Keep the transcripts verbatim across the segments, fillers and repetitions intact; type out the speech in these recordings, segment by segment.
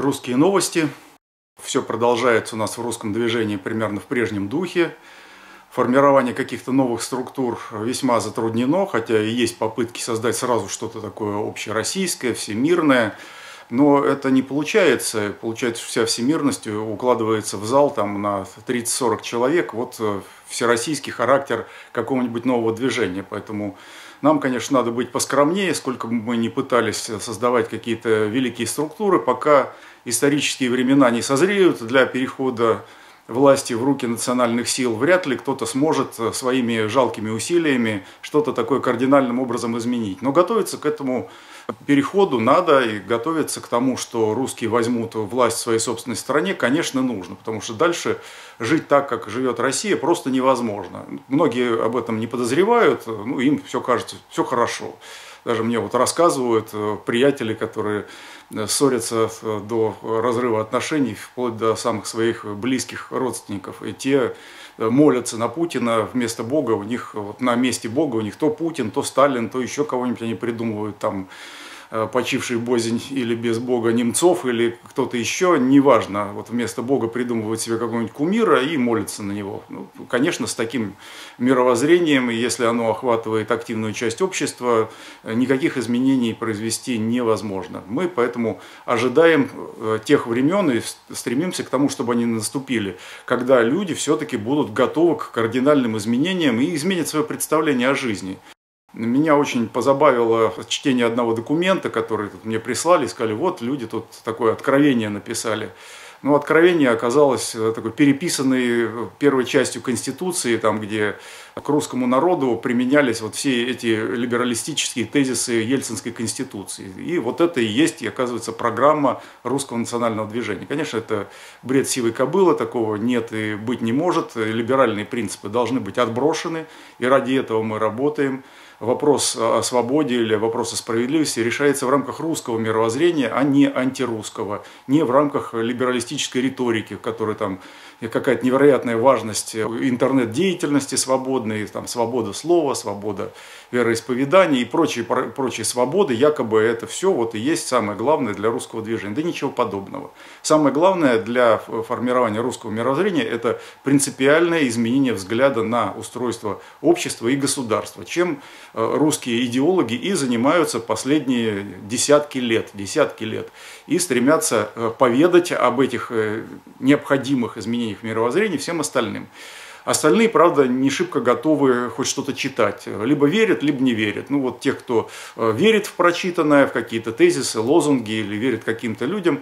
Русские новости. Все продолжается у нас в русском движении примерно в прежнем духе. Формирование каких-то новых структур весьма затруднено, хотя и есть попытки создать сразу что-то такое общероссийское, всемирное. Но это не получается. Получается, что вся всемирность укладывается в зал там, на тридцать-сорок человек. Вот всероссийский характер какого-нибудь нового движения. Поэтому нам, конечно, надо быть поскромнее, сколько бы мы ни пытались создавать какие-то великие структуры, пока исторические времена не созреют для перехода власти в руки национальных сил, вряд ли кто-то сможет своими жалкими усилиями что-то такое кардинальным образом изменить. Но готовиться к этому переходу надо, и готовиться к тому, что русские возьмут власть в своей собственной стране, конечно, нужно, потому что дальше жить так, как живет Россия, просто невозможно. Многие об этом не подозревают, ну, им все кажется, все хорошо. Даже мне вот рассказывают приятели, которые ссорятся до разрыва отношений, вплоть до самых своих близких родственников. И те молятся на Путина вместо Бога. У них вот на месте Бога у них то Путин, то Сталин, то еще кого-нибудь они придумывают там, почивший бознь или без Бога Немцов, или кто-то еще, неважно, вот вместо Бога придумывают себе какого-нибудь кумира и молятся на него. Ну, конечно, с таким мировоззрением, если оно охватывает активную часть общества, никаких изменений произвести невозможно. Мы поэтому ожидаем тех времен и стремимся к тому, чтобы они наступили, когда люди все-таки будут готовы к кардинальным изменениям и изменят свое представление о жизни. Меня очень позабавило чтение одного документа, который тут мне прислали, сказали, вот люди тут такое откровение написали. Но откровение оказалось такой переписанной первой частью Конституции, там, где к русскому народу применялись вот все эти либералистические тезисы Ельцинской Конституции. И вот это и есть, и, оказывается, программа русского национального движения. Конечно, это бред сивой кобылы, такого нет и быть не может. Либеральные принципы должны быть отброшены, и ради этого мы работаем. Вопрос о свободе или вопрос о справедливости решается в рамках русского мировоззрения, а не антирусского, не в рамках либералистической риторики, в которой там какая-то невероятная важность интернет-деятельности свободной, там, свобода слова, свобода вероисповедания и прочие, прочие свободы, якобы это все вот и есть самое главное для русского движения. Да ничего подобного. Самое главное для формирования русского мировоззрения – это принципиальное изменение взгляда на устройство общества и государства, чем русские идеологи и занимаются последние десятки лет, десятки лет, и стремятся поведать об этих необходимых изменениях в мировоззрении всем остальным. Остальные, правда, не шибко готовы хоть что-то читать. Либо верят, либо не верят. Ну вот тех, кто верит в прочитанное, в какие-то тезисы, лозунги или верит каким-то людям,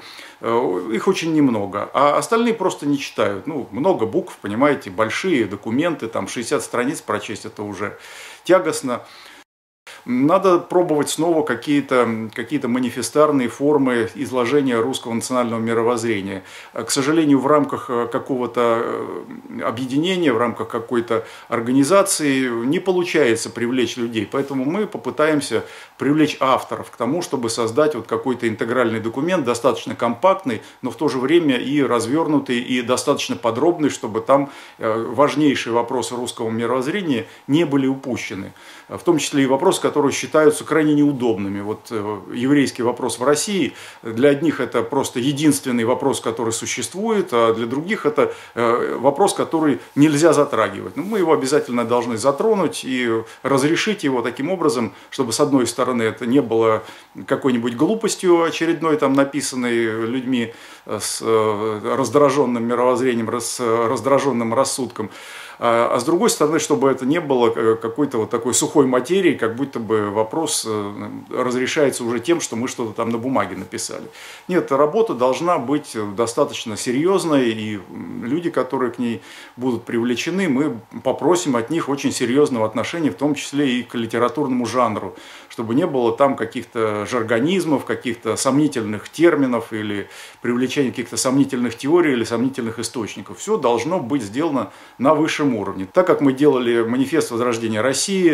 их очень немного. А остальные просто не читают. Ну, много букв, понимаете, большие документы, там шестьдесят страниц прочесть, это уже тягостно. Надо пробовать снова какие-то какие-то манифестарные формы изложения русского национального мировоззрения. К сожалению, в рамках какого-то объединения, в рамках какой-то организации не получается привлечь людей. Поэтому мы попытаемся привлечь авторов к тому, чтобы создать вот какой-то интегральный документ, достаточно компактный, но в то же время и развернутый, и достаточно подробный, чтобы там важнейшие вопросы русского мировоззрения не были упущены. В том числе и вопросы, которые считаются крайне неудобными. Вот еврейский вопрос в России, для одних это просто единственный вопрос, который существует, а для других это вопрос, который нельзя затрагивать. Но мы его обязательно должны затронуть и разрешить его таким образом, чтобы с одной стороны это не было какой-нибудь глупостью очередной, там, написанной людьми с раздраженным мировоззрением, с раздраженным рассудком. А с другой стороны, чтобы это не было какой-то вот такой сухой материи, как будто бы вопрос разрешается уже тем, что мы что-то там на бумаге написали. Нет, работа должна быть достаточно серьезной, и люди, которые к ней будут привлечены, мы попросим от них очень серьезного отношения, в том числе и к литературному жанру, чтобы не было там каких-то жаргонизмов, каких-то сомнительных терминов или привлечения каких-то сомнительных теорий или сомнительных источников. Все должно быть сделано на высшем уровне. Так как мы делали манифест возрождения России,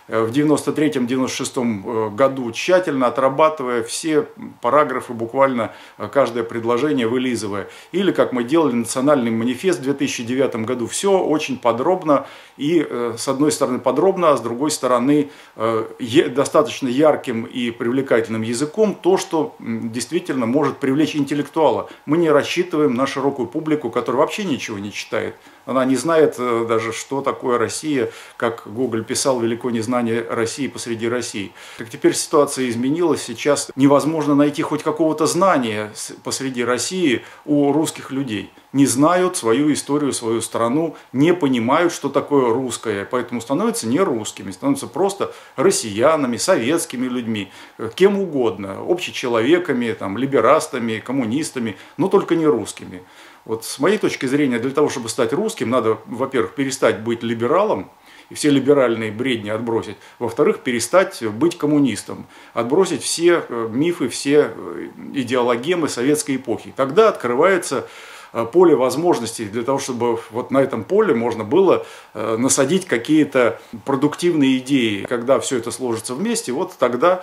в девяносто третьем — девяносто шестом году, тщательно отрабатывая все параграфы, буквально каждое предложение вылизывая. Или, как мы делали, национальный манифест в две тысячи девятом году. Все очень подробно и, с одной стороны, подробно, а с другой стороны, достаточно ярким и привлекательным языком, то, что действительно может привлечь интеллектуала. Мы не рассчитываем на широкую публику, которая вообще ничего не читает. Она не знает даже, что такое Россия, как Гоголь писал, велико незнание России посреди России. Так теперь ситуация изменилась, сейчас невозможно найти хоть какого-то знания посреди России у русских людей. Не знают свою историю, свою страну, не понимают, что такое русское, поэтому становятся не русскими, становятся просто россиянами, советскими людьми, кем угодно, общечеловеками, там, либерастами, коммунистами, но только не русскими. Вот с моей точки зрения, для того, чтобы стать русским, надо, во-первых, перестать быть либералом, и все либеральные бредни отбросить. Во-вторых, перестать быть коммунистом, отбросить все мифы, все идеологемы советской эпохи. Тогда открывается поле возможностей для того, чтобы вот на этом поле можно было насадить какие-то продуктивные идеи. Когда все это сложится вместе, вот тогда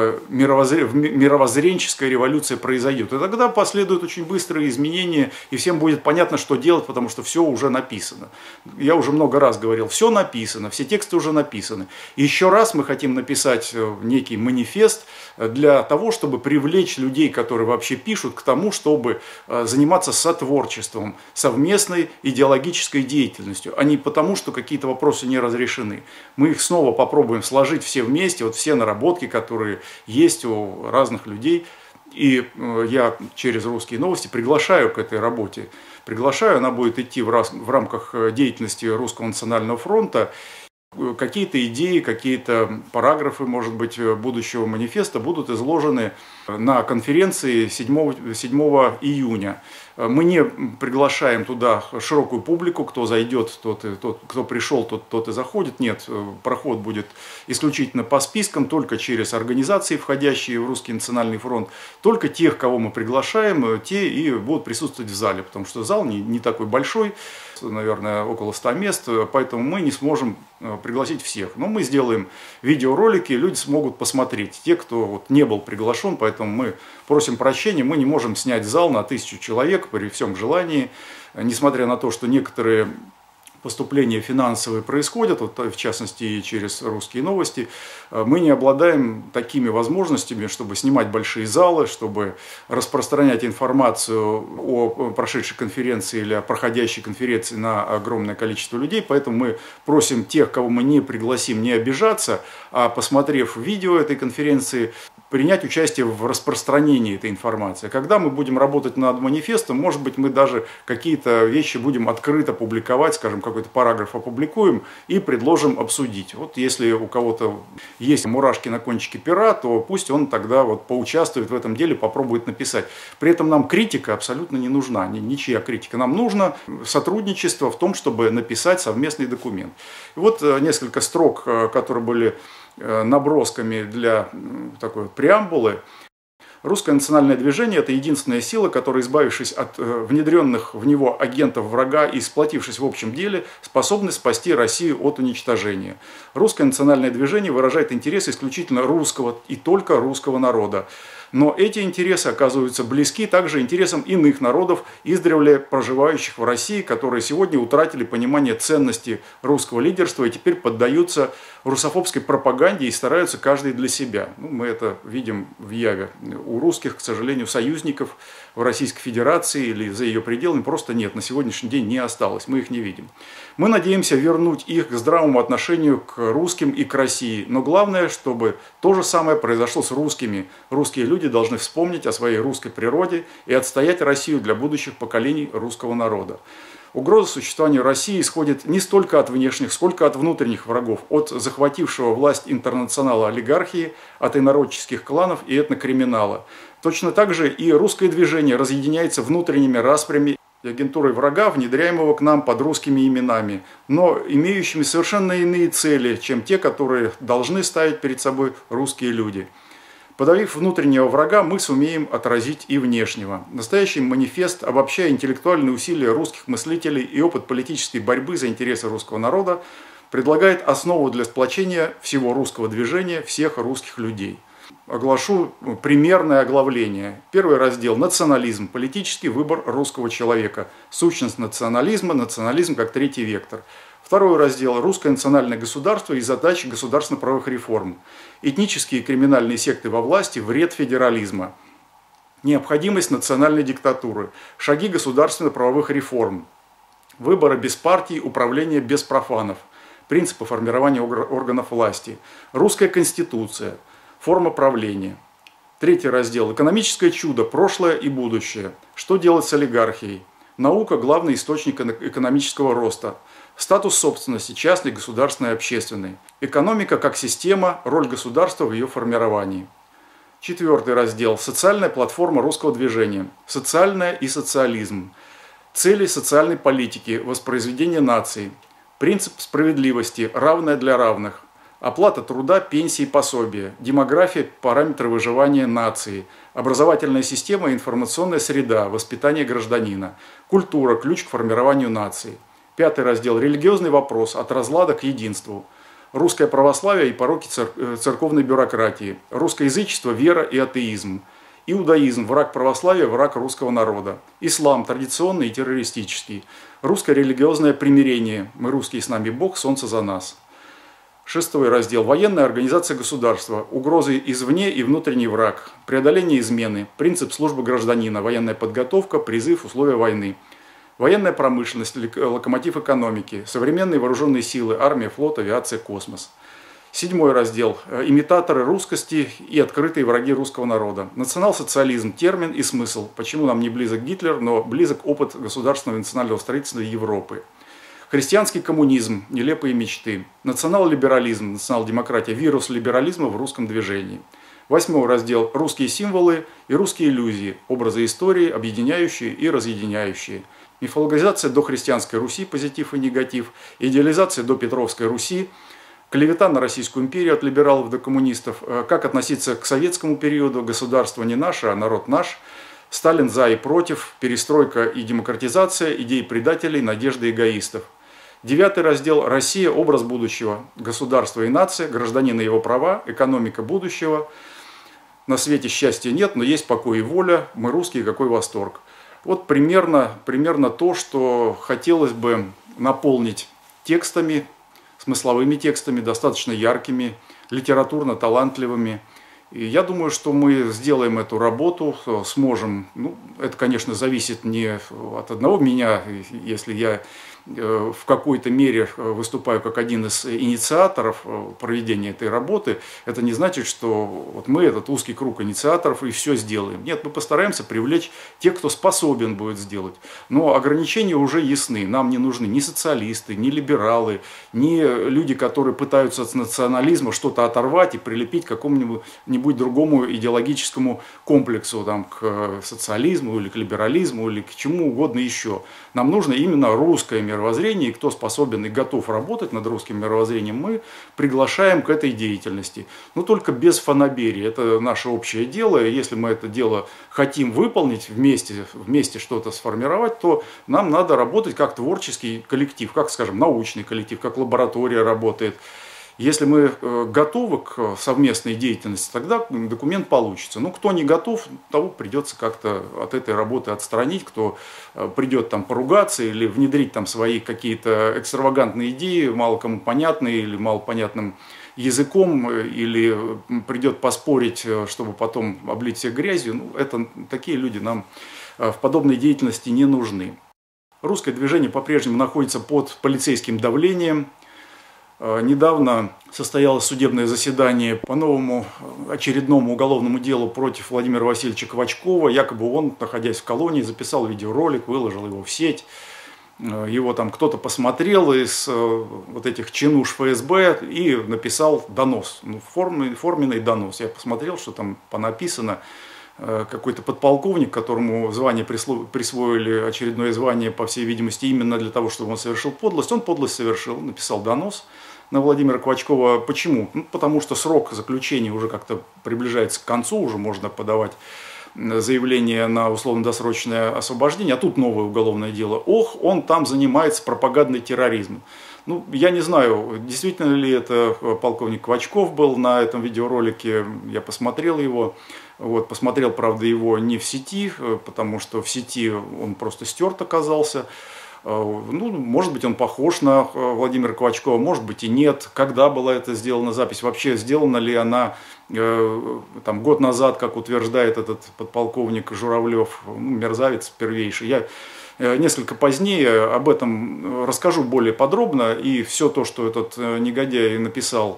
мировоззренческая революция произойдет. И тогда последуют очень быстрые изменения, и всем будет понятно, что делать, потому что все уже написано. Я уже много раз говорил, все написано, все тексты уже написаны. И еще раз мы хотим написать некий манифест для того, чтобы привлечь людей, которые вообще пишут, к тому, чтобы заниматься сотворчеством. Творчеством, совместной идеологической деятельностью, а не потому, что какие-то вопросы не разрешены. Мы их снова попробуем сложить все вместе, вот все наработки, которые есть у разных людей. И я через «Русские новости» приглашаю к этой работе. Приглашаю, она будет идти в рамках деятельности Русского национального фронта. Какие-то идеи, какие-то параграфы, может быть, будущего манифеста будут изложены на конференции седьмого июня. Мы не приглашаем туда широкую публику, кто зайдет, тот, и, тот кто пришел, тот, тот и заходит. Нет, проход будет исключительно по спискам, только через организации, входящие в Русский национальный фронт. Только тех, кого мы приглашаем, те и будут присутствовать в зале, потому что зал не, не такой большой, наверное, около ста мест, поэтому мы не сможем пригласить всех. Но мы сделаем видеоролики, люди смогут посмотреть. Те, кто вот не был приглашен, поэтому мы просим прощения, мы не можем снять зал на тысячу человек при всем желании, несмотря на то, что некоторые поступления финансовые происходят, вот, в частности и через «Русские новости», мы не обладаем такими возможностями, чтобы снимать большие залы, чтобы распространять информацию о прошедшей конференции или о проходящей конференции на огромное количество людей, поэтому мы просим тех, кого мы не пригласим, не обижаться, а посмотрев видео этой конференции, принять участие в распространении этой информации. Когда мы будем работать над манифестом, может быть, мы даже какие-то вещи будем открыто публиковать, скажем, какой-то параграф опубликуем и предложим обсудить. Вот если у кого-то есть мурашки на кончике пера, то пусть он тогда вот поучаствует в этом деле, попробует написать. При этом нам критика абсолютно не нужна, ничья критика. Нам нужно сотрудничество в том, чтобы написать совместный документ. И вот несколько строк, которые были набросками для такой преамбулы. Русское национальное движение – это единственная сила, которая, избавившись от внедренных в него агентов врага и сплотившись в общем деле, способна спасти Россию от уничтожения. Русское национальное движение выражает интересы исключительно русского и только русского народа. Но эти интересы оказываются близки также интересам иных народов, издревле проживающих в России, которые сегодня утратили понимание ценности русского лидерства и теперь поддаются русофобской пропаганде и стараются каждый для себя. Ну, мы это видим в яве. У русских, к сожалению, союзников в Российской Федерации или за ее пределами просто нет. На сегодняшний день не осталось. Мы их не видим. Мы надеемся вернуть их к здравому отношению к русским и к России. Но главное, чтобы то же самое произошло с русскими. Русские люди должны вспомнить о своей русской природе и отстоять Россию для будущих поколений русского народа. Угроза существованию России исходит не столько от внешних, сколько от внутренних врагов, от захватившего власть интернационала олигархии, от инородческих кланов и этнокриминала. Точно так же и русское движение разъединяется внутренними распрями и агентурой врага, внедряемого к нам под русскими именами, но имеющими совершенно иные цели, чем те, которые должны ставить перед собой русские люди. Подавив внутреннего врага, мы сумеем отразить и внешнего. Настоящий манифест, обобщая интеллектуальные усилия русских мыслителей и опыт политической борьбы за интересы русского народа, предлагает основу для сплочения всего русского движения, всех русских людей. Оглашу примерное оглавление. Первый раздел – национализм, политический выбор русского человека. Сущность национализма, национализм как третий вектор. Второй раздел – русское национальное государство и задачи государственно-правовых реформ. Этнические и криминальные секты во власти, вред федерализма. Необходимость национальной диктатуры. Шаги государственно-правовых реформ. Выборы без партий, управление без профанов. Принципы формирования органов власти. Русская конституция. Форма правления. Третий раздел. Экономическое чудо, прошлое и будущее. Что делать с олигархией? Наука – главный источник экономического роста. Статус собственности – частный, государственный, общественный. Экономика как система, роль государства в ее формировании. Четвертый раздел. Социальная платформа русского движения. Социальное и социализм. Цели социальной политики, воспроизведение нации. Принцип справедливости, равное для равных. Оплата труда, пенсии, пособия, демография, параметры выживания нации, образовательная система, информационная среда, воспитание гражданина, культура, ключ к формированию нации. Пятый раздел – религиозный вопрос, от разлада к единству. Русское православие и пороки церковной бюрократии, русскоязычество, вера и атеизм. Иудаизм – враг православия, враг русского народа. Ислам – традиционный и террористический. Русское религиозное примирение, мы русские, с нами Бог, солнце за нас. Шестой раздел. Военная организация государства. Угрозы извне и внутренний враг. Преодоление измены. Принцип службы гражданина. Военная подготовка. Призыв. Условия войны. Военная промышленность. Локомотив экономики. Современные вооруженные силы. Армия, флот, авиация, космос. Седьмой раздел. Имитаторы русскости и открытые враги русского народа. Национал-социализм. Термин и смысл. Почему нам не близок Гитлер, но близок опыт государственного и национального строительства Европы. Христианский коммунизм, нелепые мечты. Национал-либерализм, национал-демократия, вирус либерализма в русском движении. Восьмой раздел. Русские символы и русские иллюзии. Образы истории, объединяющие и разъединяющие. Мифологизация дохристианской Руси, позитив и негатив. Идеализация допетровской Руси. Клевета на Российскую империю от либералов до коммунистов. Как относиться к советскому периоду. Государство не наше, а народ наш. Сталин за и против. Перестройка и демократизация. Идеи предателей, надежды эгоистов. Девятый раздел. Россия. Образ будущего. Государство и нация. Гражданин и его права. Экономика будущего. На свете счастья нет, но есть покой и воля. Мы русские, какой восторг. Вот примерно, примерно то, что хотелось бы наполнить текстами, смысловыми текстами, достаточно яркими, литературно талантливыми. И я думаю, что мы сделаем эту работу, сможем. Ну, это, конечно, зависит не от одного меня, если я в какой-то мере выступаю как один из инициаторов проведения этой работы. Это не значит, что вот мы этот узкий круг инициаторов и все сделаем. Нет, мы постараемся привлечь тех, кто способен будет сделать. Но ограничения уже ясны. Нам не нужны ни социалисты, ни либералы, ни люди, которые пытаются от национализма что-то оторвать и прилепить к какому-нибудь другому идеологическому комплексу, там, к социализму или к либерализму или к чему угодно еще. Нам нужно именно русское мировоззрение, и кто способен и готов работать над русским мировоззрением, мы приглашаем к этой деятельности. Но только без фанаберии. Это наше общее дело, и если мы это дело хотим выполнить вместе, вместе что-то сформировать, то нам надо работать как творческий коллектив, как, скажем, научный коллектив, как лаборатория работает. Если мы готовы к совместной деятельности, тогда документ получится. Но кто не готов, того придется как-то от этой работы отстранить, кто придет там поругаться или внедрить там свои какие-то экстравагантные идеи, мало кому понятные или малопонятным языком, или придет поспорить, чтобы потом облить всех грязью. Ну, это, такие люди нам в подобной деятельности не нужны. Русское движение по-прежнему находится под полицейским давлением. Недавно состоялось судебное заседание по новому очередному уголовному делу против Владимира Васильевича Квачкова. Якобы он, находясь в колонии, записал видеоролик, выложил его в сеть. Его там кто-то посмотрел из вот этих чинуш эф эс бэ и написал донос, ну, форменный, форменный донос. Я посмотрел, что там понаписано. Какой-то подполковник, которому звание присвоили, очередное звание, по всей видимости, именно для того, чтобы он совершил подлость. Он подлость совершил, написал донос на Владимира Квачкова. Почему? Ну, потому что срок заключения уже как-то приближается к концу, уже можно подавать заявление на условно-досрочное освобождение, а тут новое уголовное дело. Ох, он там занимается пропагандой терроризма. Ну, я не знаю, действительно ли это полковник Квачков был на этом видеоролике, я посмотрел его. Вот, посмотрел, правда, его не в сети, потому что в сети он просто стерт оказался. Ну, может быть, он похож на Владимира Квачкова, может быть и нет. Когда была это сделана запись? Вообще, сделана ли она э, там, год назад, как утверждает этот подполковник Журавлев, ну, мерзавец первейший. Я несколько позднее об этом расскажу более подробно, и все то, что этот негодяй написал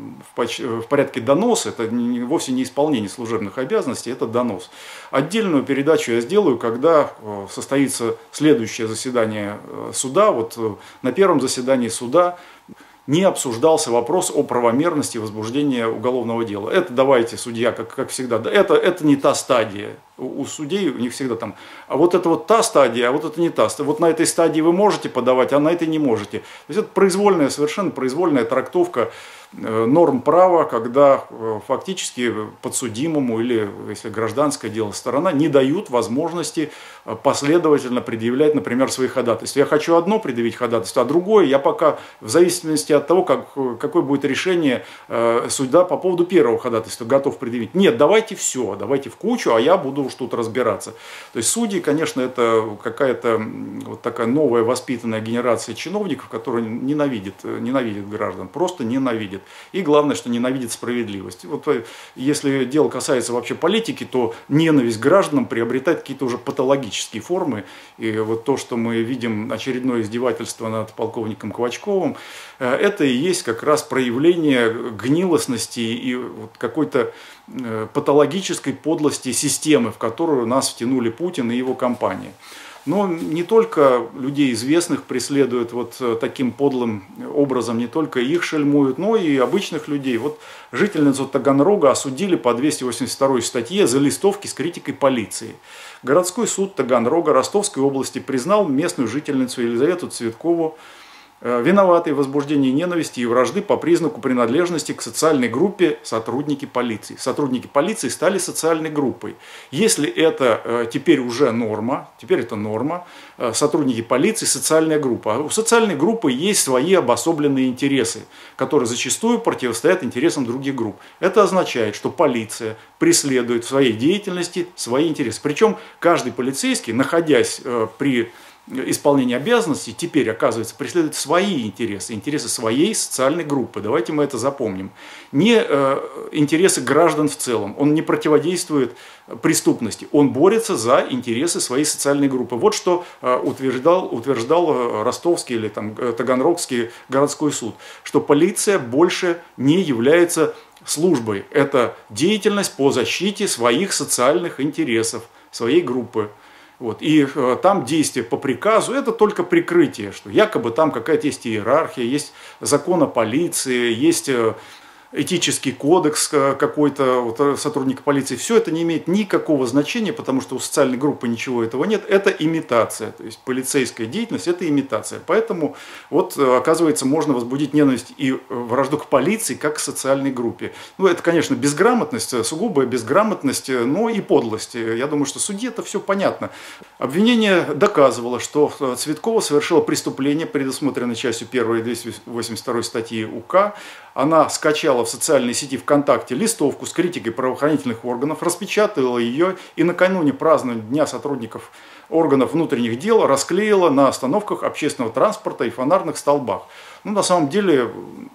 в порядке доноса, это вовсе не исполнение служебных обязанностей, это донос. Отдельную передачу я сделаю, когда состоится следующее заседание суда. Вот на первом заседании суда не обсуждался вопрос о правомерности возбуждения уголовного дела. Это давайте, судья, как, как всегда, это, это не та стадия. У, у судей у них всегда там, а вот это вот та стадия, а вот это не та стадия. Вот на этой стадии вы можете подавать, а на этой не можете. То есть это произвольная, совершенно произвольная трактовка норм права, когда фактически подсудимому или, если гражданское дело, сторона не дают возможности последовательно предъявлять, например, свои ходатайства. Я хочу одно предъявить ходатайство, а другое я пока, в зависимости от того, как, какое будет решение суда по поводу первого ходатайства, готов предъявить. Нет, давайте все, давайте в кучу, а я буду уж тут разбираться. То есть судьи, конечно, это какая-то вот такая новая воспитанная генерация чиновников, которые ненавидят, ненавидят граждан, просто ненавидят. И главное, что ненавидит справедливость. Вот если дело касается вообще политики, то ненависть к гражданам приобретает какие-то уже патологические формы. И вот то, что мы видим, очередное издевательство над полковником Квачковым, это и есть как раз проявление гнилостности и вот какой-то патологической подлости системы, в которую нас втянули Путин и его компания. Но не только людей известных преследуют вот таким подлым образом, не только их шельмуют, но и обычных людей. Вот жительницу Таганрога осудили по двести восемьдесят второй статье за листовки с критикой полиции. Городской суд Таганрога Ростовской области признал местную жительницу Елизавету Цветкову виноватой в возбуждении ненависти и вражды по признаку принадлежности к социальной группе сотрудники полиции. Сотрудники полиции стали социальной группой. Если это теперь уже норма, теперь это норма, сотрудники полиции – социальная группа. А у социальной группы есть свои обособленные интересы, которые зачастую противостоят интересам других групп. Это означает, что полиция преследует в своей деятельности свои интересы. Причем каждый полицейский, находясь при исполнение обязанностей, теперь, оказывается, преследует свои интересы, интересы своей социальной группы. Давайте мы это запомним. Не э, интересы граждан в целом. Он не противодействует преступности. Он борется за интересы своей социальной группы. Вот что э, утверждал, утверждал Ростовский или там, Таганрогский городской суд. Что полиция больше не является службой. Это деятельность по защите своих социальных интересов, своей группы. Вот. И э, там действия по приказу – это только прикрытие, что якобы там какая-то есть иерархия, есть закон о полиции, есть э, этический кодекс какой-то вот, сотрудника полиции. Все это не имеет никакого значения, потому что у социальной группы ничего этого нет. Это имитация. То есть полицейская деятельность – это имитация. Поэтому вот, оказывается, можно возбудить ненависть и вражду к полиции, как к социальной группе. Ну, это, конечно, безграмотность, сугубая безграмотность, но и подлость. Я думаю, что судье это все понятно. Обвинение доказывало, что Цветкова совершила преступление, предусмотренное частью первой двести восемьдесят второй статьи УК. Она скачала в социальной сети ВКонтакте листовку с критикой правоохранительных органов, распечатала ее и накануне празднования Дня сотрудников органов внутренних дел расклеила на остановках общественного транспорта и фонарных столбах. Ну, на самом деле,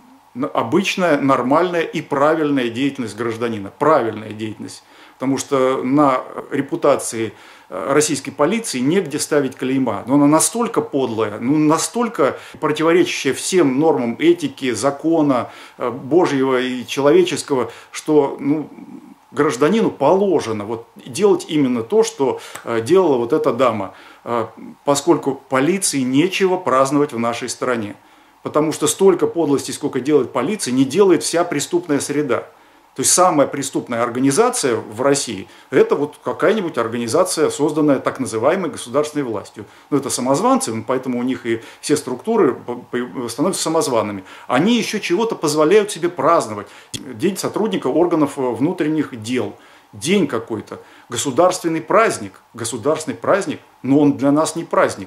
обычная, нормальная и правильная деятельность гражданина. Правильная деятельность. Потому что на репутации российской полиции негде ставить клейма. Но она настолько подлая, ну, настолько противоречащая всем нормам этики, закона, Божьего и человеческого, что ну, гражданину положено вот, делать именно то, что делала вот эта дама. Поскольку полиции нечего праздновать в нашей стране. Потому что столько подлости, сколько делает полиция, не делает вся преступная среда. То есть самая преступная организация в России – это вот какая-нибудь организация, созданная так называемой государственной властью. Ну, это самозванцы, поэтому у них и все структуры становятся самозваными. Они еще чего-то позволяют себе праздновать. День сотрудника органов внутренних дел. День какой-то. Государственный праздник. Государственный праздник, но он для нас не праздник.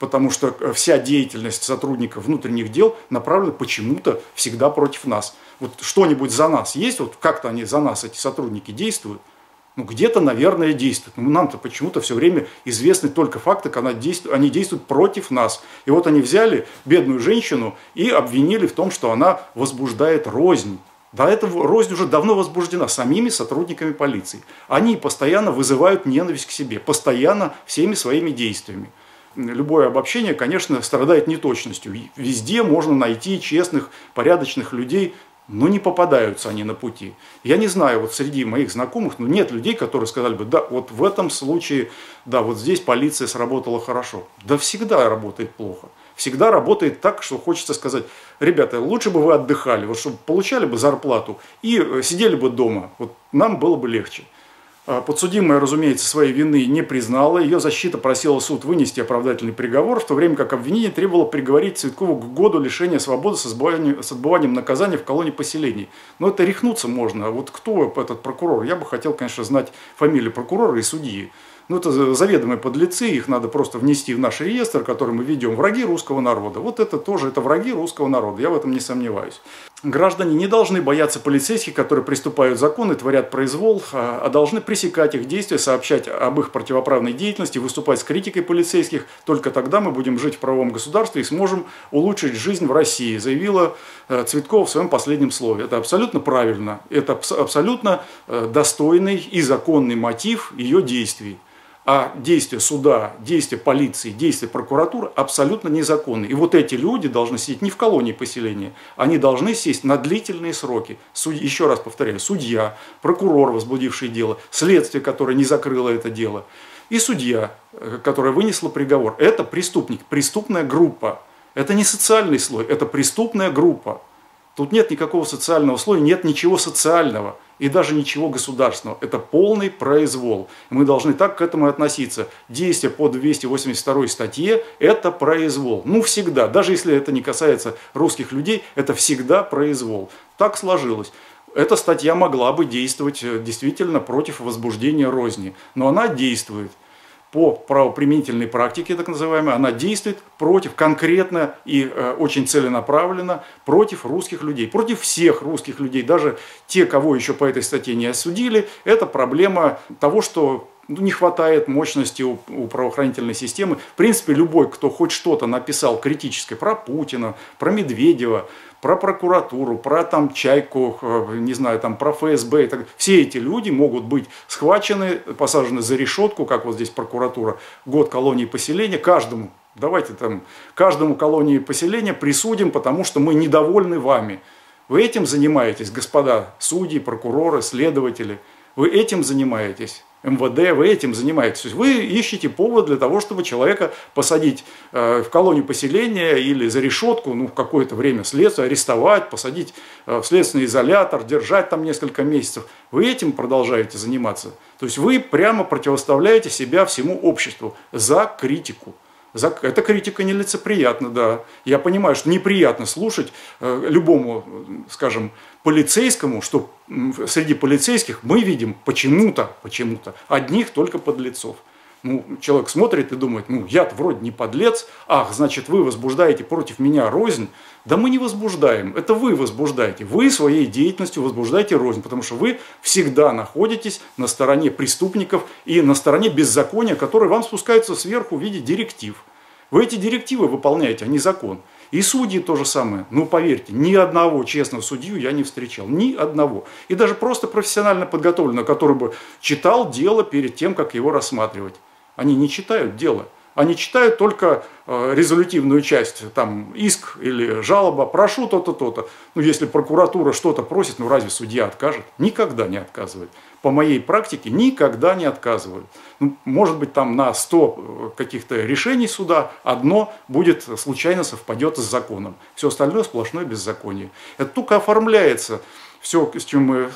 потому что вся деятельность сотрудников внутренних дел направлена почему-то всегда против нас. Вот что-нибудь за нас есть, вот как-то они за нас, эти сотрудники, действуют? Ну, где-то, наверное, действуют. Но нам-то почему-то все время известны только факты, когда они действуют против нас. И вот они взяли бедную женщину и обвинили в том, что она возбуждает рознь. Да, эта рознь уже давно возбуждена самими сотрудниками полиции. Они постоянно вызывают ненависть к себе, постоянно всеми своими действиями. Любое обобщение, конечно, страдает неточностью. Везде можно найти честных, порядочных людей, но не попадаются они на пути. Я не знаю, вот среди моих знакомых, но нет людей, которые сказали бы, да, вот в этом случае, да, вот здесь полиция сработала хорошо. Да всегда работает плохо. Всегда работает так, что хочется сказать, ребята, лучше бы вы отдыхали, вот чтобы получали бы зарплату и сидели бы дома, вот нам было бы легче. Подсудимая, разумеется, своей вины не признала. Ее защита просила суд вынести оправдательный приговор, в то время как обвинение требовало приговорить Цветкову к году лишения свободы с отбыванием, с отбыванием наказания в колонии поселений. Но это рехнуться можно. А вот кто этот прокурор? Я бы хотел, конечно, знать фамилию прокурора и судьи. Ну, это заведомые подлецы, их надо просто внести в наш реестр, который мы ведем. Враги русского народа. Вот это тоже, это враги русского народа, я в этом не сомневаюсь. Граждане не должны бояться полицейских, которые приступают законы, творят произвол, а должны пресекать их действия, сообщать об их противоправной деятельности, выступать с критикой полицейских. Только тогда мы будем жить в правовом государстве и сможем улучшить жизнь в России, заявила Цветкова в своем последнем слове. Это абсолютно правильно, это абсолютно достойный и законный мотив ее действий. А действия суда, действия полиции, действия прокуратуры абсолютно незаконны. И вот эти люди должны сидеть не в колонии поселения, они должны сесть на длительные сроки. Суд, еще раз повторяю, судья, прокурор, возбудивший дело, следствие, которое не закрыло это дело, и судья, которая вынесла приговор. Это преступник, преступная группа. Это не социальный слой, это преступная группа. Тут нет никакого социального слоя, нет ничего социального и даже ничего государственного. Это полный произвол. Мы должны так к этому относиться. Действие по двести восемьдесят второй статье – это произвол. Ну, всегда. Даже если это не касается русских людей, это всегда произвол. Так сложилось. Эта статья могла бы действовать действительно против возбуждения розни. Но она действует. По правоприменительной практике, так называемой, она действует против, конкретно и э, очень целенаправленно против русских людей, против всех русских людей, даже те, кого еще по этой статье не осудили. Это проблема того, что ну, не хватает мощности у, у правоохранительной системы. В принципе, любой, кто хоть что-то написал критическое про Путина, про Медведева, про прокуратуру, про там Чайку, не знаю, там про эф эс бэ. Так, все эти люди могут быть схвачены, посажены за решетку, как вот здесь прокуратура, год колонии поселения. Каждому, давайте там, каждому колонии поселения присудим, потому что мы недовольны вами. Вы этим занимаетесь, господа судьи, прокуроры, следователи. Вы этим занимаетесь. эм вэ дэ, вы этим занимаетесь. То есть вы ищете повод для того, чтобы человека посадить э, в колонию поселения или за решетку, ну, в какое-то время следствия, арестовать, посадить э, в следственный изолятор, держать там несколько месяцев. Вы этим продолжаете заниматься. То есть вы прямо противоставляете себя всему обществу за критику. За... Эта критика нелицеприятна, да. Я понимаю, что неприятно слушать э, любому, скажем, полицейскому, что среди полицейских мы видим почему-то, почему-то одних только подлецов. Ну, человек смотрит и думает, ну, я-то вроде не подлец, ах, значит, вы возбуждаете против меня рознь. Да мы не возбуждаем, это вы возбуждаете. Вы своей деятельностью возбуждаете рознь, потому что вы всегда находитесь на стороне преступников и на стороне беззакония, которые вам спускаются сверху в виде директив. Вы эти директивы выполняете, а не закон. И судьи то же самое. Ну, поверьте, ни одного честного судью я не встречал. Ни одного. И даже просто профессионально подготовленного, который бы читал дело перед тем, как его рассматривать. Они не читают дело. Они читают только э, резолютивную часть, там, иск или жалоба, прошу то-то, то-то. Ну, если прокуратура что-то просит, ну, разве судья откажет? Никогда не отказывает. По моей практике никогда не отказывают. Ну, может быть, там на сто каких-то решений суда одно будет случайно совпадет с законом. Все остальное сплошное беззаконие. Это только оформляется. Все, с чем, мы,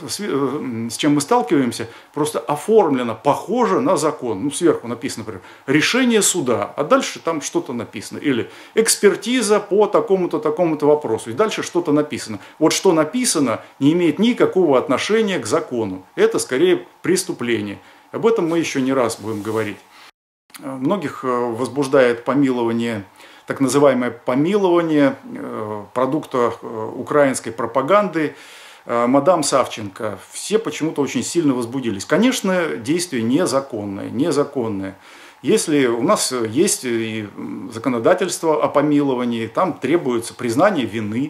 с чем мы сталкиваемся, просто оформлено, похоже на закон. Ну, сверху написано, например, решение суда, а дальше там что-то написано. Или экспертиза по такому-то, такому-то вопросу. И дальше что-то написано. Вот что написано, не имеет никакого отношения к закону. Это скорее преступление. Об этом мы еще не раз будем говорить. Многих возбуждает помилование, так называемое помилование продукта украинской пропаганды мадам Савченко. Все почему-то очень сильно возбудились. Конечно, действие незаконное, незаконное. Если у нас есть и законодательство о помиловании, там требуется признание вины.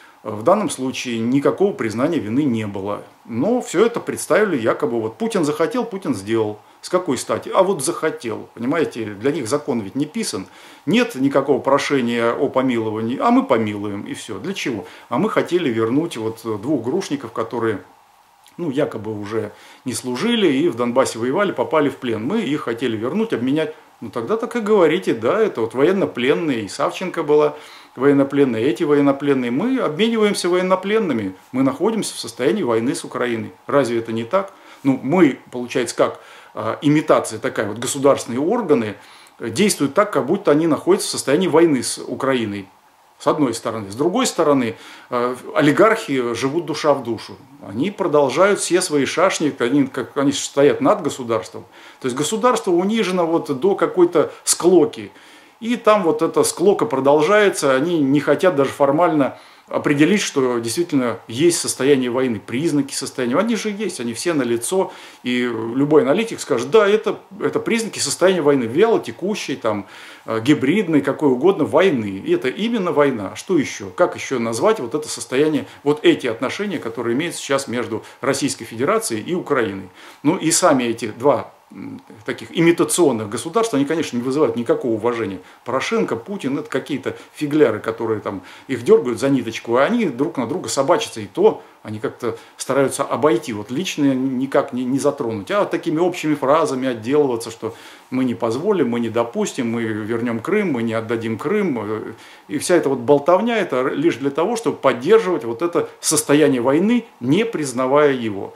В данном случае никакого признания вины не было. Но все это представили якобы вот Путин захотел, Путин сделал. С какой стати? А вот захотел. Понимаете, для них закон ведь не писан. Нет никакого прошения о помиловании, а мы помилуем и все. Для чего? А мы хотели вернуть вот двух грушников, которые, ну, якобы уже не служили и в Донбассе воевали, попали в плен. Мы их хотели вернуть, обменять. Ну тогда так и говорите, да, это вот военнопленные, и Савченко была военнопленные, эти военнопленные. Мы обмениваемся военнопленными, мы находимся в состоянии войны с Украиной. Разве это не так? Ну, мы, получается, как э, имитация такая, вот государственные органы действуют так, как будто они находятся в состоянии войны с Украиной. С одной стороны. С другой стороны, э, олигархи живут душа в душу. Они продолжают все свои шашни, они, как, они стоят над государством. То есть государство унижено вот до какой-то склоки. И там вот эта склока продолжается, они не хотят даже формально определить, что действительно есть состояние войны, признаки состояния. Они же есть, они все налицо, и любой аналитик скажет, да, это, это признаки состояния войны, вялотекущей, там, гибридной, какой угодно войны. И это именно война. Что еще? Как еще назвать вот это состояние, вот эти отношения, которые имеются сейчас между Российской Федерацией и Украиной? Ну и сами эти два таких имитационных государств, они, конечно, не вызывают никакого уважения. Порошенко, Путин – это какие-то фигляры, которые там их дергают за ниточку, а они друг на друга собачатся, и то они как-то стараются обойти, вот личное никак не, не затронуть, а вот такими общими фразами отделываться, что мы не позволим, мы не допустим, мы вернем Крым, мы не отдадим Крым. И вся эта вот болтовня – это лишь для того, чтобы поддерживать вот это состояние войны, не признавая его.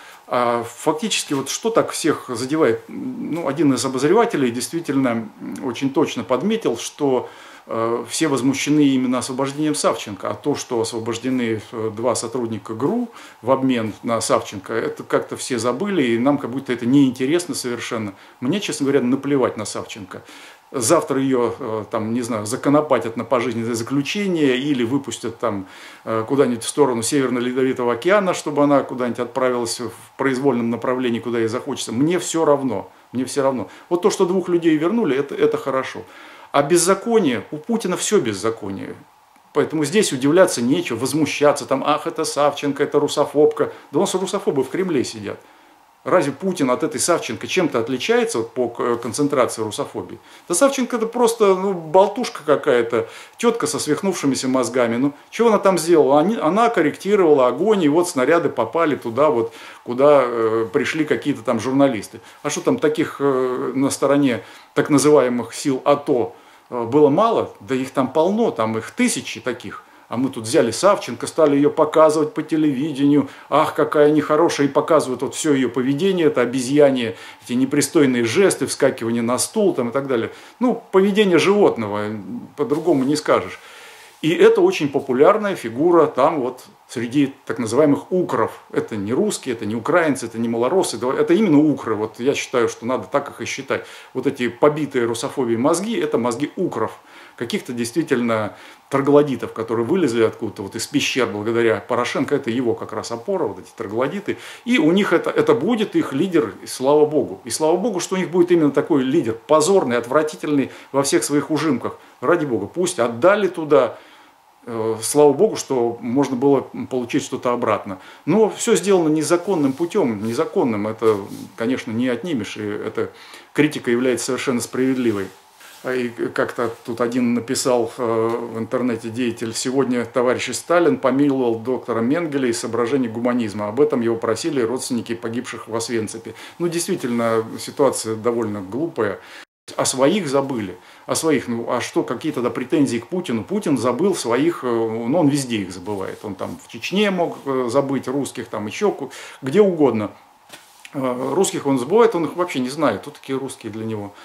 А фактически, вот что так всех задевает? Ну, один из обозревателей действительно очень точно подметил, что э, все возмущены именно освобождением Савченко, а то, что освобождены два сотрудника ГРУ в обмен на Савченко, это как-то все забыли, и нам как будто это неинтересно совершенно. Мне, честно говоря, наплевать на Савченко. Завтра ее, там, не знаю, законопатят на пожизненное заключение или выпустят там куда-нибудь в сторону Северного Ледовитого океана, чтобы она куда-нибудь отправилась в произвольном направлении, куда ей захочется. Мне все равно, мне все равно. Вот то, что двух людей вернули, это, это хорошо. А беззаконие, у Путина все беззаконие. Поэтому здесь удивляться нечего, возмущаться, там, ах, это Савченко, это русофобка. Да у нас русофобы в Кремле сидят. Разве Путин от этой Савченко чем-то отличается вот, по концентрации русофобии? Да Савченко это просто ну, болтушка какая-то, тетка со свихнувшимися мозгами. Ну, что она там сделала? Они, она корректировала огонь, и вот снаряды попали туда, вот, куда э, пришли какие-то там журналисты. А что там таких э, на стороне так называемых сил АТО э, было мало? Да их там полно, там их тысячи таких. А мы тут взяли Савченко, стали ее показывать по телевидению. Ах, какая нехорошая. И показывают вот все ее поведение, это обезьянье, эти непристойные жесты, вскакивание на стул там, и так далее. Ну, поведение животного, по-другому не скажешь. И это очень популярная фигура там вот среди так называемых укров. Это не русские, это не украинцы, это не малоросы, это именно укры. Вот я считаю, что надо так их и считать. Вот эти побитые русофобией мозги, это мозги укров. Каких-то действительно троглодитов, которые вылезли откуда-то вот из пещер благодаря Порошенко, это его как раз опора, вот эти троглодиты. И у них это, это будет их лидер, и слава богу. И слава богу, что у них будет именно такой лидер, позорный, отвратительный во всех своих ужимках. Ради бога, пусть отдали туда, э, слава богу, что можно было получить что-то обратно. Но все сделано незаконным путем, незаконным, это, конечно, не отнимешь, и эта критика является совершенно справедливой. И как-то тут один написал в интернете деятель: сегодня товарищ Сталин помиловал доктора Менгеля из соображений гуманизма. Об этом его просили родственники погибших в Освенциме. Ну, действительно, ситуация довольно глупая. О своих забыли. О своих. Ну, а что, какие тогда претензии к Путину? Путин забыл своих, ну, он везде их забывает. Он там в Чечне мог забыть русских, там еще где угодно. Русских он забывает, он их вообще не знает. Кто такие русские для него?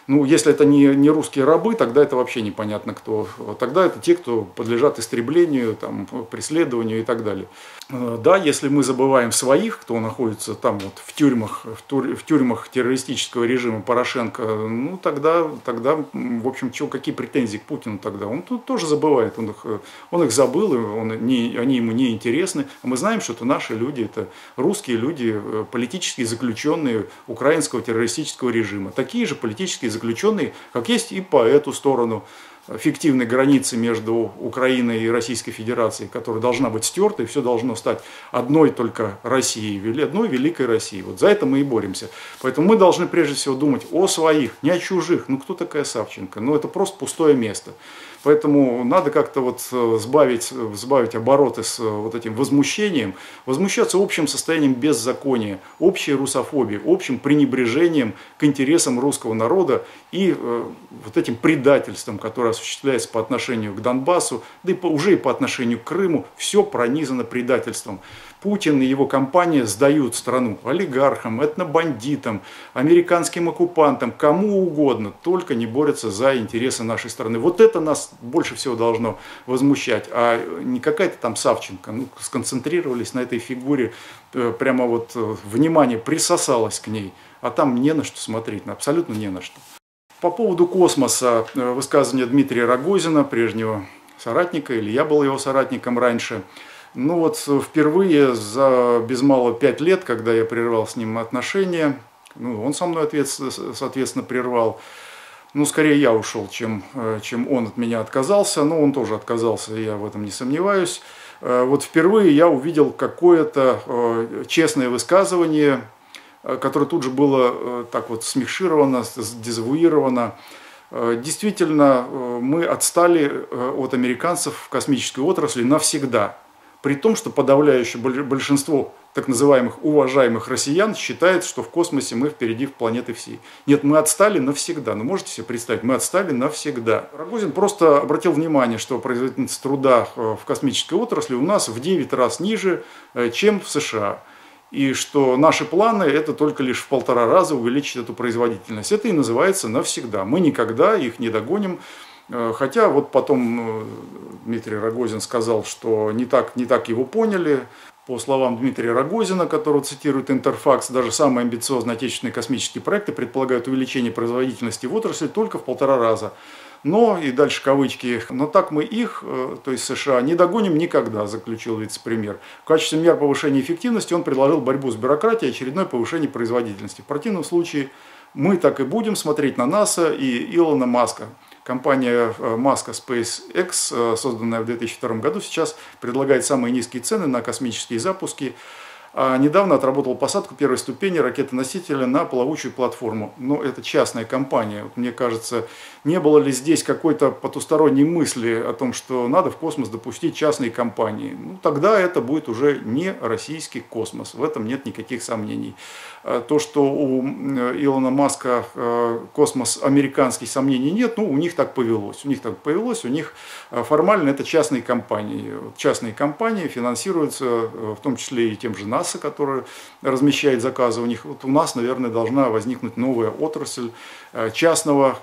Ну, если это не, не русские рабы, тогда это вообще непонятно кто. Тогда это те, кто подлежат истреблению, там, преследованию и так далее. Да, если мы забываем своих, кто находится там вот в тюрьмах, в, тур, в тюрьмах террористического режима Порошенко, ну тогда, тогда в общем, чего, какие претензии к Путину тогда? Он тут тоже забывает, он их, он их забыл, он не, они ему не интересны. А мы знаем, что это наши люди, это русские люди, политические заключенные украинского террористического режима. Такие же политические заключенные, как есть и по эту сторону фиктивной границы между Украиной и Российской Федерацией, которая должна быть стерта, и все должно стать одной только Россией, одной великой Россией. Вот за это мы и боремся. Поэтому мы должны прежде всего думать о своих, не о чужих. Ну кто такая Савченко? Ну это просто пустое место. Поэтому надо как-то вот сбавить, сбавить обороты с вот этим возмущением, возмущаться общим состоянием беззакония, общей русофобией, общим пренебрежением к интересам русского народа и э, вот этим предательством, которое осуществляется по отношению к Донбассу, да и по, уже и по отношению к Крыму, все пронизано предательством. Путин и его компания сдают страну олигархам, этнобандитам, американским оккупантам, кому угодно, только не борются за интересы нашей страны. Вот это нас больше всего должно возмущать, а не какая-то там Савченко. Ну, сконцентрировались на этой фигуре, прямо вот внимание присосалось к ней, а там не на что смотреть, абсолютно не на что. По поводу космоса, высказывание Дмитрия Рогозина, прежнего соратника, или я был его соратником раньше. Ну вот впервые за без малого пять лет, когда я прервал с ним отношения, ну, он со мной, соответственно, прервал. Ну, скорее я ушел, чем, чем он от меня отказался. Но он тоже отказался, я в этом не сомневаюсь. Вот впервые я увидел какое-то честное высказывание, которое тут же было так вот смешировано, дезавуировано. Действительно, мы отстали от американцев в космической отрасли навсегда. При том, что подавляющее большинство так называемых уважаемых россиян считает, что в космосе мы впереди планеты всей. Нет, мы отстали навсегда. Ну, можете себе представить, мы отстали навсегда. Рогозин просто обратил внимание, что производительность труда в космической отрасли у нас в девять раз ниже, чем в США. И что наши планы – это только лишь в полтора раза увеличить эту производительность. Это и называется навсегда. Мы никогда их не догоним. Хотя вот потом Дмитрий Рогозин сказал, что не так, не так его поняли. По словам Дмитрия Рогозина, которого цитирует Интерфакс, даже самые амбициозные отечественные космические проекты предполагают увеличение производительности в отрасли только в полтора раза. Но, и дальше кавычки, но так мы их, то есть США, не догоним никогда, заключил вице-премьер. В качестве мер повышения эффективности он предложил борьбу с бюрократией и очередное повышение производительности. В противном случае мы так и будем смотреть на НАСА и Илона Маска. Компания Маска SpaceX, созданная в две тысячи втором году, сейчас предлагает самые низкие цены на космические запуски. А недавно отработал посадку первой ступени ракеты-носителя на плавучую платформу. Но это частная компания. Вот мне кажется, не было ли здесь какой-то потусторонней мысли о том, что надо в космос допустить частные компании? Ну, тогда это будет уже не российский космос. В этом нет никаких сомнений. То, что у Илона Маска космос американский, сомнений нет, ну, у них так повелось. У них так повелось, у них формально это частные компании. Частные компании финансируются в том числе и тем же НАСА, который размещает заказы у них. Вот у нас, наверное, должна возникнуть новая отрасль частного,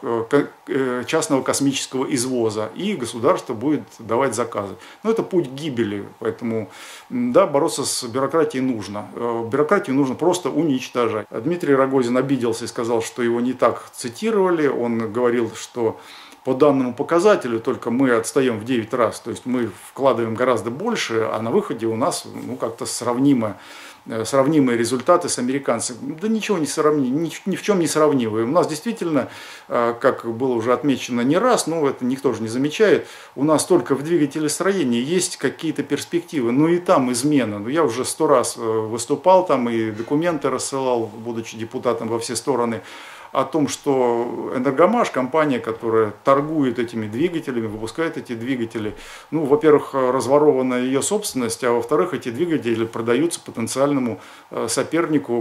частного космического извоза, и государство будет давать заказы. Но это путь гибели, поэтому да, бороться с бюрократией нужно. Бюрократию нужно просто уничтожать. Дмитрий Рогозин обиделся и сказал, что его не так цитировали. Он говорил, что по данному показателю только мы отстаем в девять раз, то есть мы вкладываем гораздо больше, а на выходе у нас ну, как-то сравнимо, сравнимые результаты с американцами. Да ничего не сравни, ни, ни в чем не сравнимые. У нас действительно, как было уже отмечено не раз, но это никто же не замечает, у нас только в двигателестроении есть какие-то перспективы, ну и там измена. Ну, я уже сто раз выступал там и документы рассылал, будучи депутатом во все стороны, о том, что Энергомаш, компания, которая торгует этими двигателями, выпускает эти двигатели, ну, во-первых, разворована ее собственность, а во-вторых, эти двигатели продаются потенциальному сопернику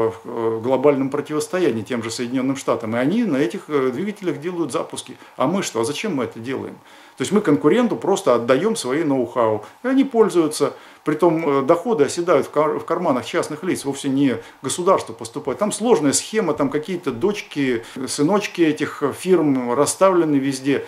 в глобальном противостоянии, тем же Соединенным Штатам. И они на этих двигателях делают запуски. А мы что? А зачем мы это делаем? То есть мы конкуренту просто отдаем свои ноу-хау. И они пользуются. Притом доходы оседают в карманах частных лиц, вовсе не государство поступает. Там сложная схема, там какие-то дочки, сыночки этих фирм расставлены везде.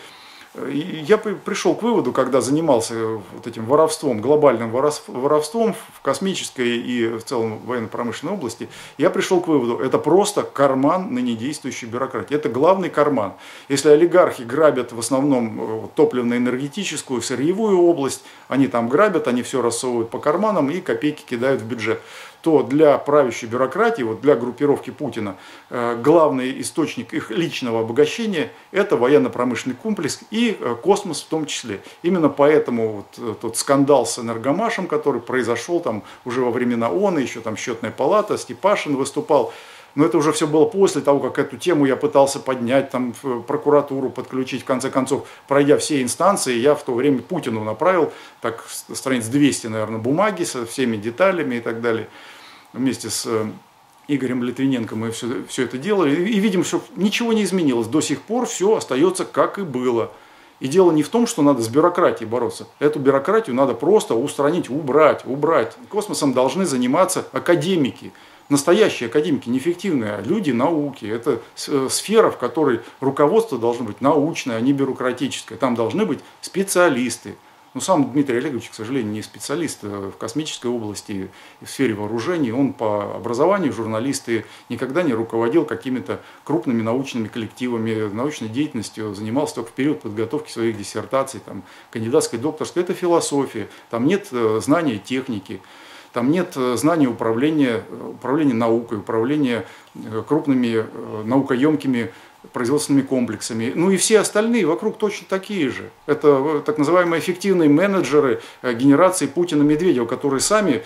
И я пришел к выводу, когда занимался вот этим воровством, глобальным воровством в космической и в целом военно-промышленной области, я пришел к выводу, это просто карман ныне действующей бюрократии. Это главный карман. Если олигархи грабят в основном топливно-энергетическую, сырьевую область, они там грабят, они все рассовывают по карманам и копейки кидают в бюджет, то для правящей бюрократии, вот для группировки Путина, главный источник их личного обогащения – это военно-промышленный комплекс и космос в том числе. Именно поэтому вот тот скандал с Энергомашем, который произошел там уже во времена ООН, еще там Счетная палата, Степашин выступал. Но это уже все было после того, как эту тему я пытался поднять, там, прокуратуру подключить. В конце концов, пройдя все инстанции, я в то время Путину направил, так, страниц двести, наверное, бумаги со всеми деталями и так далее. Вместе с Игорем Литвиненко мы все, все это делали. И видим, что ничего не изменилось. До сих пор все остается как и было. И дело не в том, что надо с бюрократией бороться. Эту бюрократию надо просто устранить, убрать, убрать. Космосом должны заниматься академики. Настоящие академики, не фиктивные, а люди науки. Это сфера, в которой руководство должно быть научное, а не бюрократическое. Там должны быть специалисты. Но сам Дмитрий Олегович, к сожалению, не специалист в космической области и в сфере вооружений. Он по образованию журналист и никогда не руководил какими-то крупными научными коллективами, научной деятельностью, занимался только в период подготовки своих диссертаций, там, кандидатской, докторской. Это философия, там нет знания техники. Там нет знания управления, управления наукой, управления крупными наукоемкими производственными комплексами. Ну и все остальные вокруг точно такие же. Это так называемые эффективные менеджеры генерации Путина-Медведева, которые сами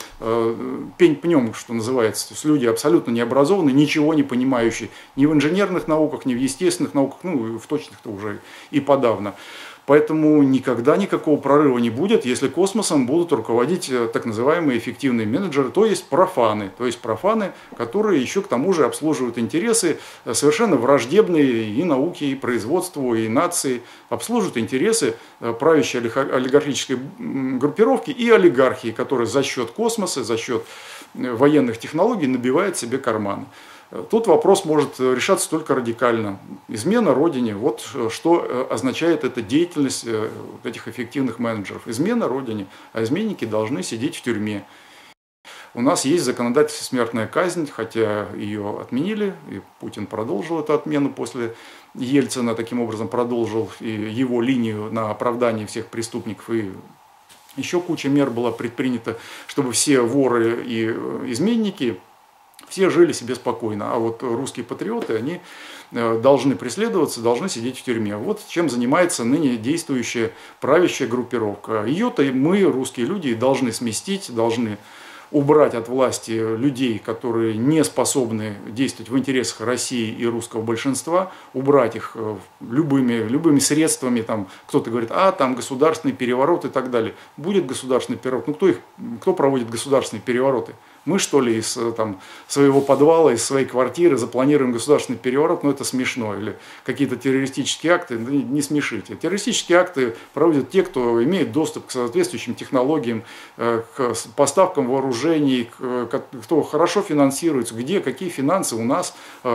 пень пнем, что называется. То есть люди абсолютно необразованные, ничего не понимающие ни в инженерных науках, ни в естественных науках, ну в точных-то уже и подавно. Поэтому никогда никакого прорыва не будет, если космосом будут руководить так называемые эффективные менеджеры, то есть профаны. То есть профаны, которые еще к тому же обслуживают интересы совершенно враждебные и науке, и производству, и нации. Обслуживают интересы правящей олигархической группировки и олигархии, которые за счет космоса, за счет военных технологий набивают себе карманы. Тут вопрос может решаться только радикально. Измена Родине, вот что означает эта деятельность этих эффективных менеджеров. Измена Родине, а изменники должны сидеть в тюрьме. У нас есть законодательство смертная казнь, хотя ее отменили, и Путин продолжил эту отмену после Ельцина, таким образом продолжил его линию на оправдание всех преступников, и еще куча мер была предпринята, чтобы все воры и изменники все жили себе спокойно, а вот русские патриоты, они должны преследоваться, должны сидеть в тюрьме. Вот чем занимается ныне действующая правящая группировка. Ее-то мы, русские люди, должны сместить, должны убрать от власти людей, которые не способны действовать в интересах России и русского большинства, убрать их любыми, любыми средствами. Там, кто-то говорит, а там государственный переворот и так далее. Будет государственный переворот. Ну кто, их, кто проводит государственные перевороты? Мы, что ли, из там, своего подвала, из своей квартиры запланируем государственный переворот? Ну, это смешно. Или какие-то террористические акты? Ну, не смешите. Террористические акты проводят те, кто имеет доступ к соответствующим технологиям, к поставкам вооружений, кто хорошо финансируется, где, какие финансы у нас,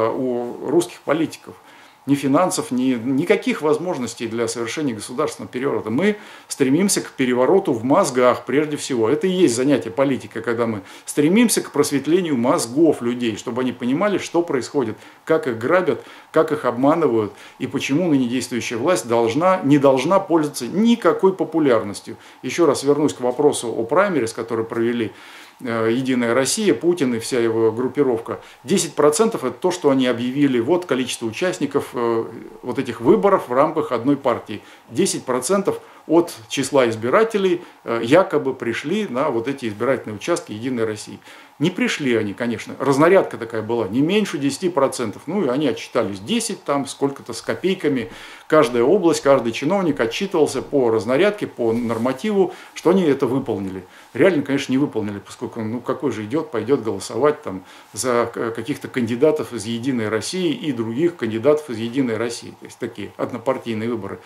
у русских политиков. Ни финансов, ни никаких возможностей для совершения государственного переворота. Мы стремимся к перевороту в мозгах прежде всего. Это и есть занятие политика, когда мы стремимся к просветлению мозгов людей, чтобы они понимали, что происходит, как их грабят, как их обманывают и почему ныне действующая власть должна, не должна пользоваться никакой популярностью. Еще раз вернусь к вопросу о праймерис, который провели Единая Россия, Путин и вся его группировка. десять процентов это то, что они объявили. Вот количество участников вот этих выборов в рамках одной партии. десять процентов от числа избирателей якобы пришли на вот эти избирательные участки Единой России. Не пришли они, конечно. Разнарядка такая была, не меньше десяти процентов. Ну и они отчитались десять, там сколько-то с копейками. Каждая область, каждый чиновник отчитывался по разнарядке, по нормативу, что они это выполнили. Реально, конечно, не выполнили, поскольку, ну какой же идет, пойдет голосовать там за каких-то кандидатов из Единой России и других кандидатов из Единой России. То есть такие однопартийные выборы.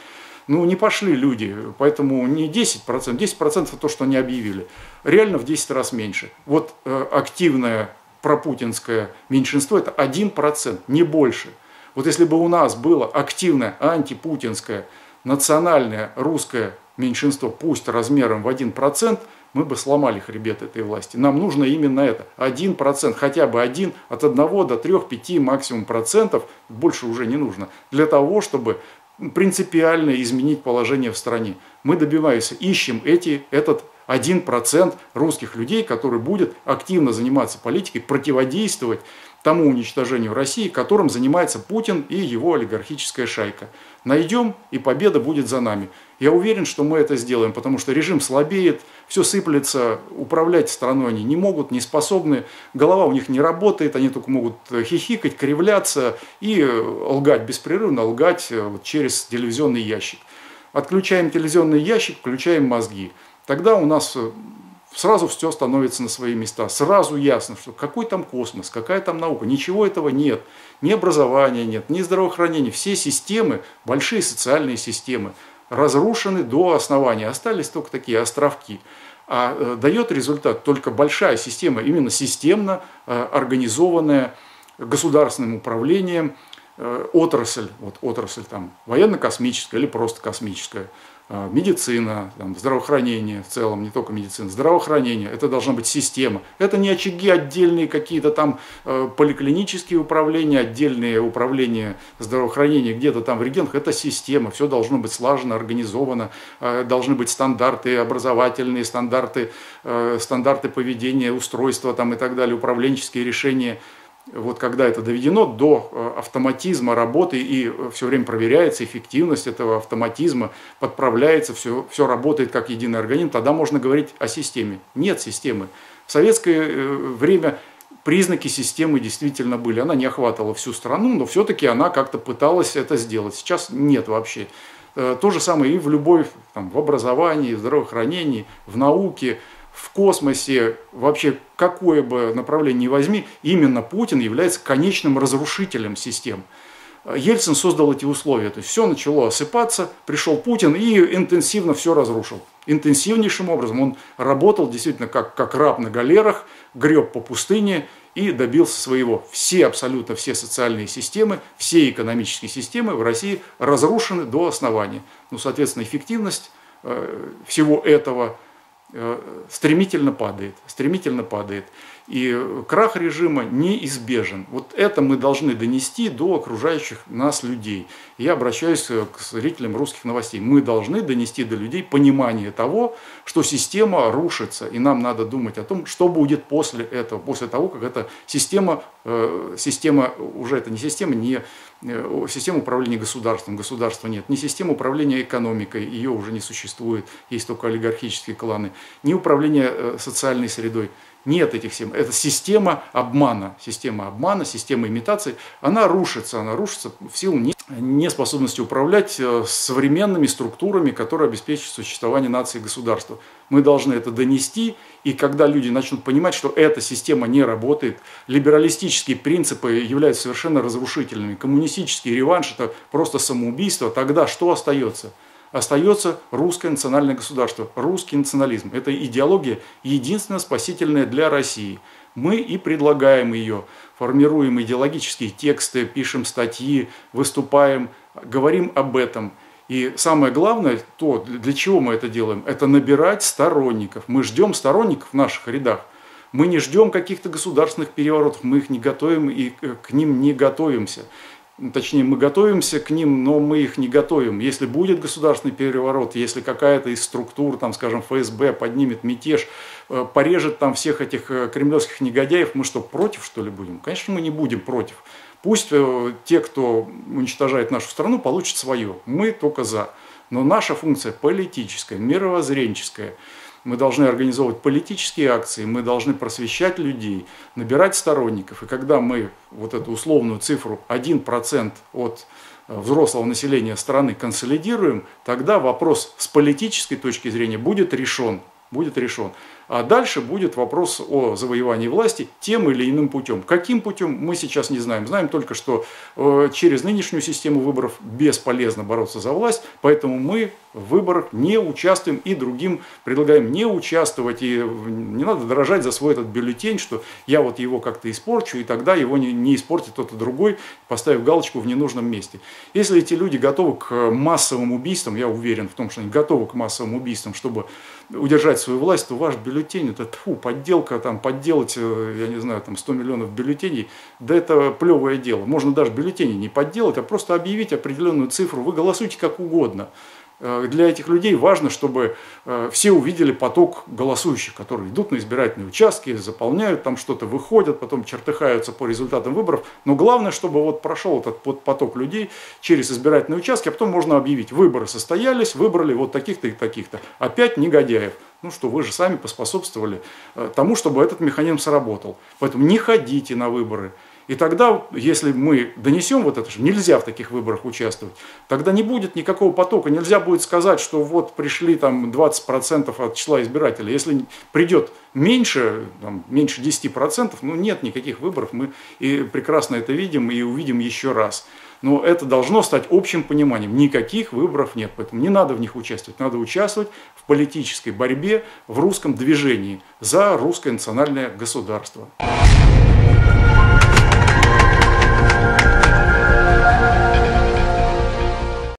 Ну, не пошли люди, поэтому не десять процентов, десять процентов это то, что они объявили. Реально в десять раз меньше. Вот э, активное пропутинское меньшинство – это один процент, не больше. Вот если бы у нас было активное антипутинское национальное русское меньшинство, пусть размером в один процент, мы бы сломали хребет этой власти. Нам нужно именно это. один процент, хотя бы один, от одного до трёх-пяти максимум процентов, больше уже не нужно, для того, чтобы принципиально изменить положение в стране. Мы добиваемся, ищем эти, этот один процент русских людей, который будет активно заниматься политикой, противодействовать тому уничтожению России, которым занимается Путин и его олигархическая шайка. Найдем, и победа будет за нами. Я уверен, что мы это сделаем, потому что режим слабеет, все сыплется, управлять страной они не могут, не способны, голова у них не работает, они только могут хихикать, кривляться и лгать беспрерывно, лгать через телевизионный ящик. Отключаем телевизионный ящик, включаем мозги. Тогда у нас сразу все становится на свои места. Сразу ясно, что какой там космос, какая там наука. Ничего этого нет. Ни образования нет, ни здравоохранения. Все системы, большие социальные системы, разрушены до основания. Остались только такие островки. А э, дает результат только большая система, именно системно э, организованная государственным управлением э, отрасль. Вот отрасль там военно-космическая или просто космическая. Медицина, там, здравоохранение в целом, не только медицина, здравоохранение, это должна быть система. Это не очаги отдельные какие-то там э, поликлинические управления, отдельные управления здравоохранения где-то там в регионах, это система, все должно быть слаженно, организовано, э, должны быть стандарты образовательные, стандарты, э, стандарты поведения, устройства там, и так далее, управленческие решения. Вот когда это доведено до автоматизма работы и все время проверяется эффективность этого автоматизма, подправляется, все, все работает как единый организм, тогда можно говорить о системе. Нет системы. В советское время признаки системы действительно были. Она не охватывала всю страну, но все-таки она как-то пыталась это сделать. Сейчас нет вообще. То же самое и в любой, там, в образовании, в здравоохранении, в науке, в космосе, вообще какое бы направление ни возьми, именно Путин является конечным разрушителем систем. Ельцин создал эти условия, то есть все начало осыпаться, пришел Путин и интенсивно все разрушил. Интенсивнейшим образом он работал действительно как, как раб на галерах, греб по пустыне и добился своего. Все, абсолютно все социальные системы, все экономические системы в России разрушены до основания. Ну, соответственно, эффективность э, всего этого стремительно падает, стремительно падает. И крах режима неизбежен. Вот это мы должны донести до окружающих нас людей. Я обращаюсь к зрителям русских новостей. Мы должны донести до людей понимание того, что система рушится. И нам надо думать о том, что будет после этого, после того, как эта система, система уже это не система, не система управления государством, государства нет, не система управления экономикой, ее уже не существует, есть только олигархические кланы, не управление социальной средой. Нет этих систем. Это система обмана. Система обмана, система имитации. Она рушится. Она рушится в силу неспособности управлять современными структурами, которые обеспечивают существование нации и государства. Мы должны это донести. И когда люди начнут понимать, что эта система не работает, либералистические принципы являются совершенно разрушительными, коммунистический реванш – это просто самоубийство, тогда что остается? Остается русское национальное государство, русский национализм. Это идеология единственно спасительная для России. Мы и предлагаем ее, формируем идеологические тексты, пишем статьи, выступаем, говорим об этом. И самое главное, то, для чего мы это делаем, это набирать сторонников. Мы ждем сторонников в наших рядах. Мы не ждем каких-то государственных переворотов, мы их не готовим и к ним не готовимся. Точнее, мы готовимся к ним, но мы их не готовим. Если будет государственный переворот, если какая-то из структур, там, скажем, эф эс бэ поднимет мятеж, порежет там всех этих кремлевских негодяев, мы что, против, что ли, будем? Конечно, мы не будем против. Пусть те, кто уничтожает нашу страну, получат свое. Мы только за. Но наша функция политическая, мировоззренческая. Мы должны организовывать политические акции, мы должны просвещать людей, набирать сторонников. И когда мы вот эту условную цифру один процент от взрослого населения страны консолидируем, тогда вопрос с политической точки зрения будет решен. Будет решен. А дальше будет вопрос о завоевании власти тем или иным путем. Каким путем, мы сейчас не знаем. Знаем только, что через нынешнюю систему выборов бесполезно бороться за власть, поэтому мы в выборах не участвуем и другим предлагаем не участвовать. И не надо дрожать за свой этот бюллетень, что я вот его как-то испорчу, и тогда его не, не испортит кто-то другой, поставив галочку в ненужном месте. Если эти люди готовы к массовым убийствам, я уверен в том, что они готовы к массовым убийствам, чтобы удержать свою власть, то ваш бюллетень, это тьфу, подделка, там, подделать, я не знаю, там, сто миллионов бюллетеней, да это плевое дело. Можно даже бюллетени не подделать, а просто объявить определенную цифру, вы голосуйте как угодно. Для этих людей важно, чтобы все увидели поток голосующих, которые идут на избирательные участки, заполняют там что-то, выходят, потом чертыхаются по результатам выборов. Но главное, чтобы вот прошел этот поток людей через избирательные участки, а потом можно объявить, выборы состоялись, выбрали вот таких-то и таких-то. Опять негодяев. Ну что, вы же сами поспособствовали тому, чтобы этот механизм сработал. Поэтому не ходите на выборы. И тогда, если мы донесем вот это, что нельзя в таких выборах участвовать, тогда не будет никакого потока. Нельзя будет сказать, что вот пришли там двадцать процентов от числа избирателей. Если придет меньше, там, меньше десяти процентов, ну нет никаких выборов. Мы и прекрасно это видим и увидим еще раз. Но это должно стать общим пониманием. Никаких выборов нет. Поэтому не надо в них участвовать. Надо участвовать в политической борьбе, в русском движении за русское национальное государство.